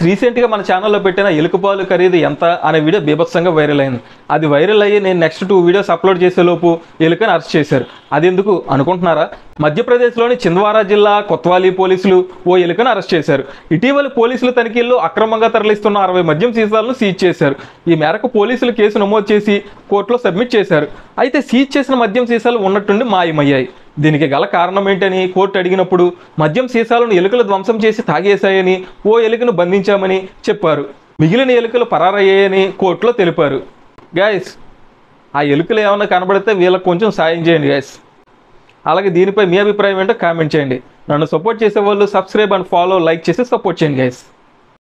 రీసెంట్గా మన ఛానల్లో పెట్టిన ఎలుకపాలు ఖరీదు ఎంత అనే వీడియో బీభత్సంగా వైరల్ అయింది. అది వైరల్ అయ్యి నేను నెక్స్ట్ 2 వీడియోస్ అప్లోడ్ చేసేలోపు ఎలుకని అరెస్ట్ చేశారు. అది ఎందుకు అనుకుంటున్నారా? మధ్యప్రదేశ్లోని చింద్వారా జిల్లా కొత్వాలీ పోలీసులు ఓ ఎలుకను అరెస్ట్ చేశారు. ఇటీవల పోలీసుల తనిఖీల్లో అక్రమంగా తరలిస్తున్న 60 మద్యం సీసాలను సీజ్ చేశారు. ఈ మేరకు పోలీసులు కేసు నమోదు చేసి కోర్టులో సబ్మిట్ చేశారు. అయితే సీజ్ చేసిన మద్యం సీసాలు ఉన్నట్టుండి మాయమయ్యాయి. దీనికి గల కారణం ఏంటని కోర్టు అడిగినప్పుడు మద్యం సీసాలను ఎలుకలు ధ్వంసం చేసి తాగేశాయని, ఓ ఎలుకను బంధించామని చెప్పారు. మిగిలిన ఎలుకలు పరారయ్యాయని కోర్టులో తెలిపారు. గైస్, ఆ ఎలుకలు ఏమైనా కనబడితే వీళ్ళకి కొంచెం సాయం చేయండి గైస్. అలాగే దీనిపై మీ అభిప్రాయం ఏంటో కామెంట్ చేయండి. నన్ను సపోర్ట్ చేసే వాళ్ళు సబ్స్క్రైబ్ అండ్ ఫాలో, లైక్ చేసి సపోర్ట్ చేయండి గైస్.